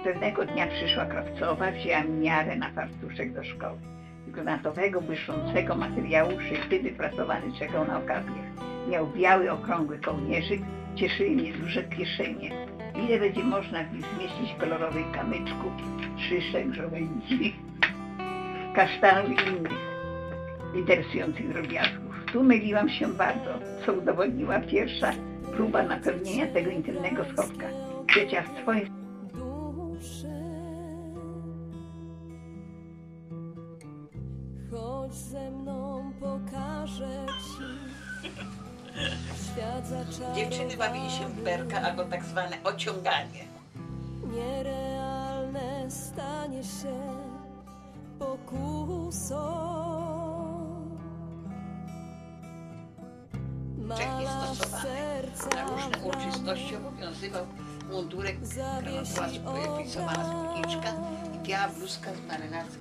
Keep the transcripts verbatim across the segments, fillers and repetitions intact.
Pewnego dnia przyszła krawcowa, wzięła miarę na fartuszek do szkoły. Z granatowego, błyszczącego materiału szyty, wypracowany czekał na okazję. Miał biały, okrągły kołnierzyk, cieszyły mnie duże kieszenie. Ile będzie można w nich zmieścić kolorowych kamyczków, szyszek, żołędzi, kasztanów i innych interesujących drobiazgów. Tu myliłam się bardzo, co udowodniła pierwsza próba napełnienia tego intymnego schowka. Trzecia w swoim Chodź ze mną, pokażę ci świat zaczarowany. Dziewczyny bawili się w berka albo tak zwane ociąganie. Nierealne stanie się pokusą. Czechy stosowane na różne uroczystości obowiązywał mundurek, granatowa wpisowana spódniczka i biała bluzka z marynarką.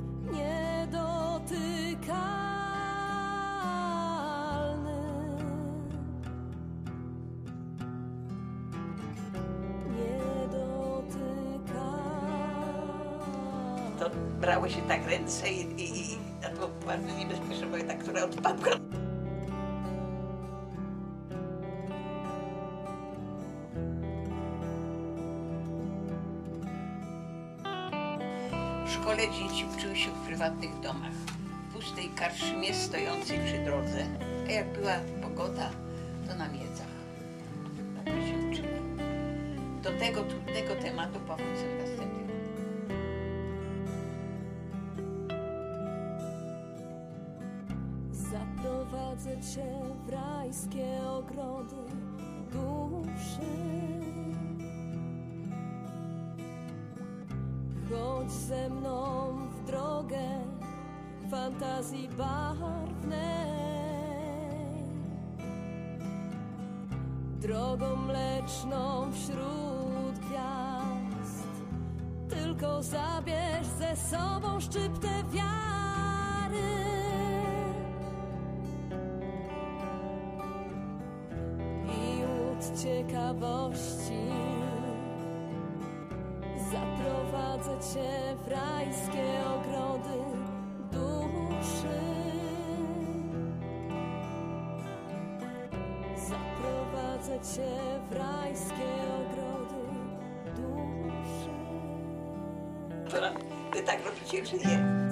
Niedotykalny. Niedotykalny. To brało się tak ręce i, i, i a to bardzo niebezpieczne, bo ta, która odpadła. W szkole dzieci uczyły się w prywatnych domach, w pustej karczmie stojącej przy drodze, a jak była pogoda, to na miedzach. Tak się uczyły. Do tego trudnego tematu powrócę następnego. Zaprowadzę cię w rajskie ogrody duszy. Chodź ze mną w drogę fantazji barwnej, drogą mleczną wśród gwiazd. Tylko zabierz ze sobą szczyptę wiary i łód ciekawości. Zaprowadzę cię w rajskie ogrody duszy. Zaprowadzę cię w rajskie ogrody duszy. Wy tak robicie, czy nie?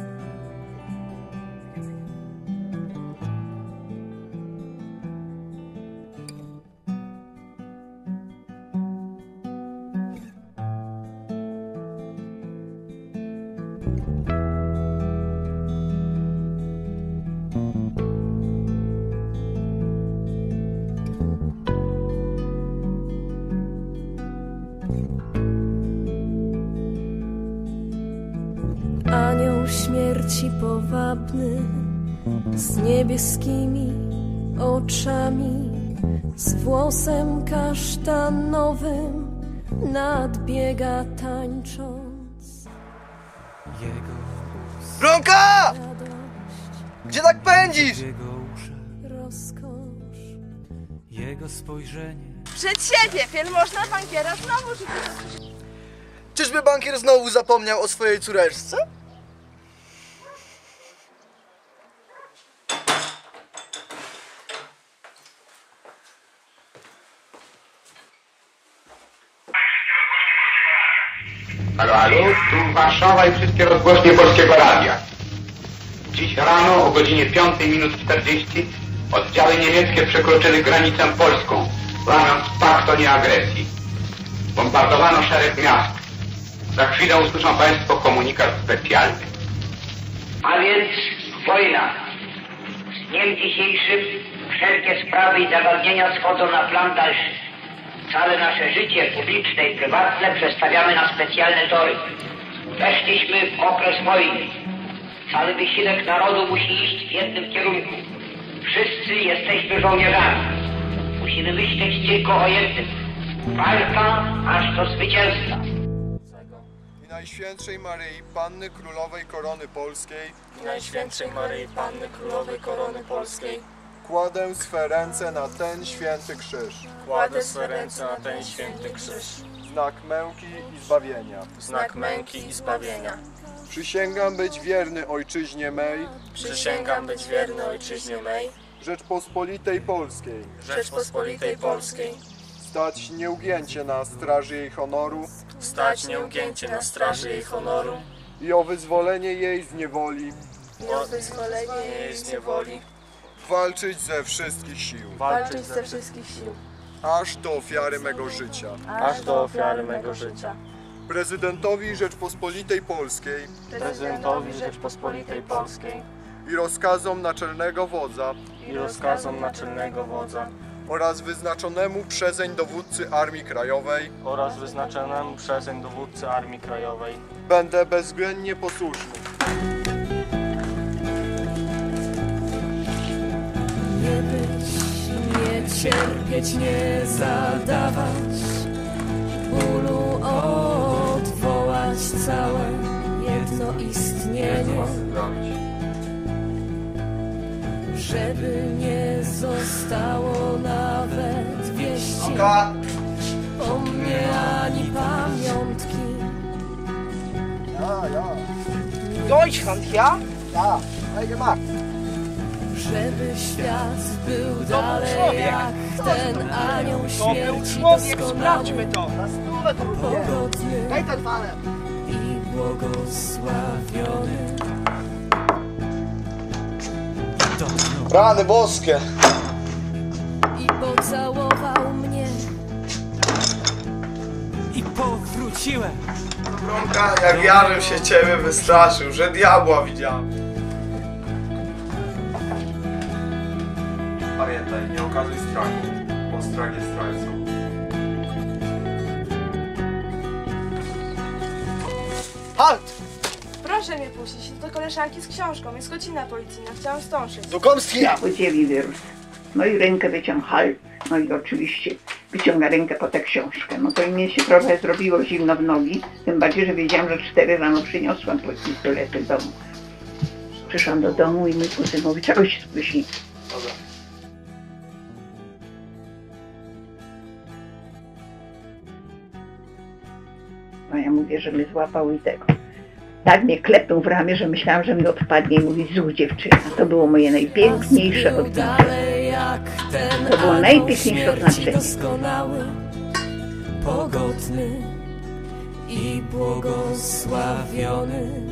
Anioł śmierci powabny, z niebieskimi oczami, z włosem kasztanowym nadbiega tańcząc. Bronka! Gdzie tak pędzisz? Rozkosz. Jego spojrzenie. Przed siebie! Wielmożna bankiera znowu rzuciła. Czyżby bankier znowu zapomniał o swojej córeczce? Halo, halo, tu Warszawa i wszystkie rozgłośnie Polskiego Radia. Dziś rano o godzinie piątej minut czterdzieści oddziały niemieckie przekroczyły granicę polską, łamiąc pakt o nieagresji. Bombardowano szereg miast. Za chwilę usłyszą Państwo komunikat specjalny. A więc wojna. Z dniem dzisiejszym wszelkie sprawy i zagadnienia schodzą na plan dalszy. Całe nasze życie publiczne i prywatne przestawiamy na specjalne tory. Weszliśmy w okres wojny. Cały wysiłek narodu musi iść w jednym kierunku. Wszyscy jesteśmy żołnierzami. Musimy myśleć tylko o jednym. Walka aż do zwycięstwa. I Najświętszej Maryi, Panny Królowej Korony Polskiej, i Najświętszej Maryi, Panny Królowej Korony Polskiej, kładę swe ręce na ten święty krzyż. Kładę swe ręce na ten święty krzyż. znak męki i zbawienia. Znak męki i zbawienia. Przysięgam być wierny ojczyźnie mej, Przysięgam być wierny ojczyźnie mej, Rzeczpospolitej Polskiej, Rzeczpospolitej Polskiej, stać nieugięcie na straży jej honoru stać nieugięcie na straży jej honoru i o wyzwolenie jej z niewoli i o wyzwolenie jej z niewoli, walczyć ze wszystkich sił, walczyć ze wszystkich sił, aż do ofiary mego życia. aż do ofiary mego życia. Prezydentowi Rzeczpospolitej Polskiej Prezydentowi Rzeczpospolitej Polskiej i rozkazom naczelnego wodza i rozkazom naczelnego wodza oraz wyznaczonemu przezeń dowódcy Armii Krajowej oraz wyznaczonemu przezeń dowódcy Armii Krajowej będę bezwzględnie posłuszny. Nie być, nie cierpieć, nie zadawać bólu, odwołać całe jedno istnienie, żeby nie zostało nawet wieści po mnie ani pamiątki. Ja, ja. Deutschland, ja? Ja, allgemein. Żeby świat był dalej człowiek. jak ten anioł To był śmierci człowiek, doskonały, sprawdźmy to. Na stówę to było. pogodny Daj ten fanem. i błogosławiony. Rany boskie. I pocałował mnie. I powróciłem. Bronka, jak ja żem się ciebie wystraszył, że diabła widziałem. Pamiętaj, nie okazuj strachu, bo strach jest zdrajcą. Halt! Proszę mnie puścić, do koleżanki z książką, jest godzina policyjna, chciałam zdążyć. Do komstwia! Podzieli wirus. No i rękę wyciąg halt. No i oczywiście wyciąga rękę po tę książkę. No to mnie się trochę zrobiło zimno w nogi. Tym bardziej, że wiedziałam, że cztery rano przyniosłam pistolety do domu. Przyszłam do domu i mój kuzyn mówi, czego się spóźni. Dobra. No ja mówię, że mnie złapał i tego. Tak mnie klepnął w ramię, że myślałam, że mi odpadnie i mówi, zuch dziewczyna. To było moje najpiękniejsze odbicie. To było najpiękniejsze oznaczenie. Doskonały, pogodny i błogosławiony.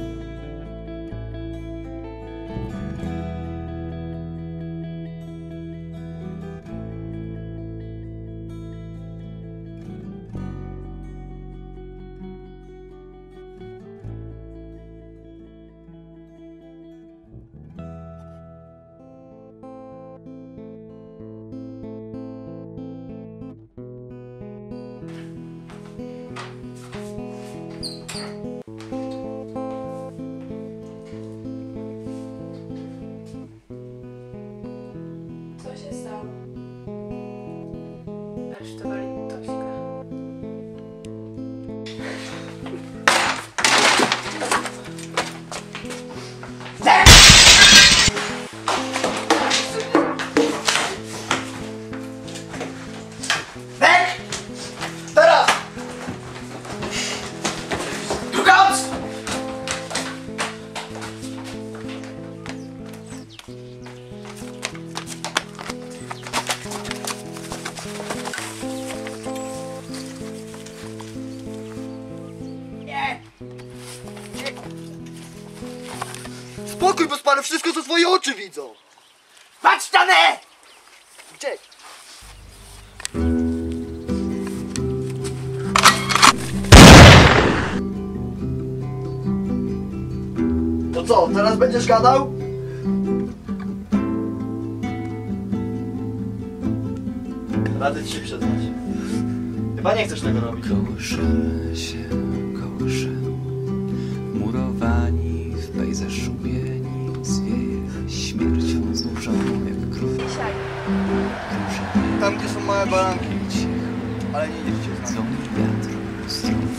Co się stało? Aresztowali Tośka. Weg! Teraz! Drugac! Spokój, bo spalę wszystko, co twoje oczy widzą! Patrz ścianę! Gdzie? To co, teraz będziesz gadał? Radzę ci się przyznać. Chyba nie chcesz tego robić. Kołyszemy się, kołyszemy, murowani w pejzaż szumieni, zwieje śmiercią znużoną jak król. Tam, gdzie są małe baranki. Ale nie idziecie z nami. Wiatr strów.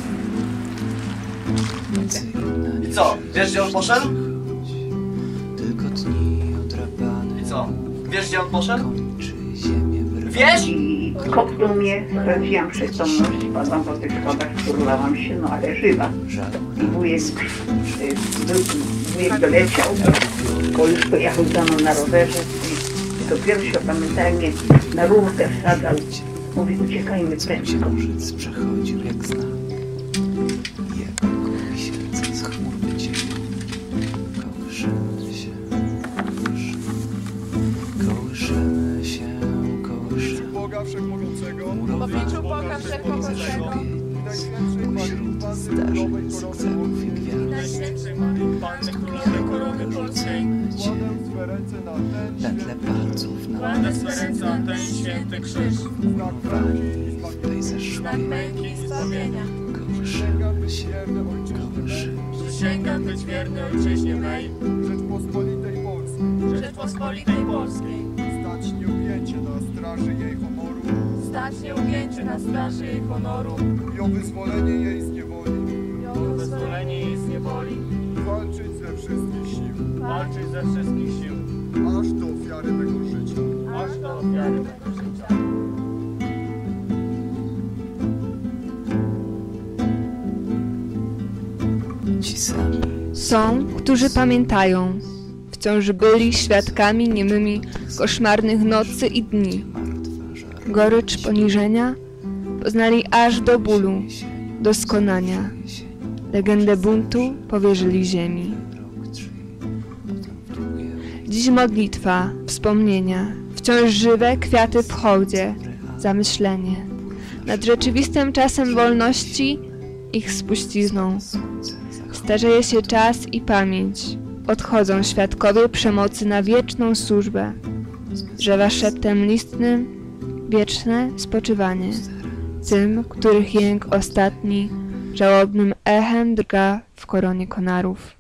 I co, wiesz, gdzie on poszedł? Tylko dni odrapane. I co, wiesz, gdzie on poszedł? Kończy ziemię w Wiesz? I kopnął mnie, straciłam przytomność, spadłam po tych schodach, sturlałam się, no ale żywa. I wujek, y, wujek doleciał, bo już pojechał za mną na rowerze i dopiero się opamiętałem, mnie na rurkę wsadzał. Mówi, uciekajmy prędko. Księżyc przechodził jak znak. Jego kołysierce z chmur wyciekło. Kołyszymy się, kołyszymy się, kołyszymy. Boga Wszechmogącego, W obliczu Boga Wszechmogącego, Pośród zdarzeń, sukcesów i gwiazd. Najświętszej Maryi, Panny Królowej Korony Polskiej, swe ręce na ten Na tle palców na kładę swe ręce na ten święty krzyż, wani w tej znak zeszłej. męki i zbawienia. Kołyszymy się, kołyszymy. przysięgam być wierny ojczyźnie mej, Rzeczpospolitej Polskiej, Rzeczpospolitej Polskiej, stać nieugięcie na straży jej honoru stać nieugięcie na straży jej honoru i o wyzwolenie jej z niewoli, i o o wyzwolenie wyzwolenie jej z niewoli, walczyć ze wszystkich sił, walczyć ze wszystkich sił, aż do ofiary mego życia. aż do ofiary mego życia. Ci sami Są, którzy pamiętają, wciąż byli świadkami niemymi koszmarnych nocy i dni. martwa żar. Gorycz poniżenia poznali aż do bólu, do skonania. Legendę buntu powierzyli ziemi. Rok, trzy, potem w drugie Dziś modlitwa, wspomnienia, wciąż żywe kwiaty w hołdzie, zamyślenie nad rzeczywistym czasem wolności, ich spuścizną. Starzeje się czas i pamięć, odchodzą świadkowie przemocy na wieczną służbę. Drzewa szeptem listnym, wieczne spoczywanie. Tym, których jęk ostatni, żałobnym echem drga w koronie konarów.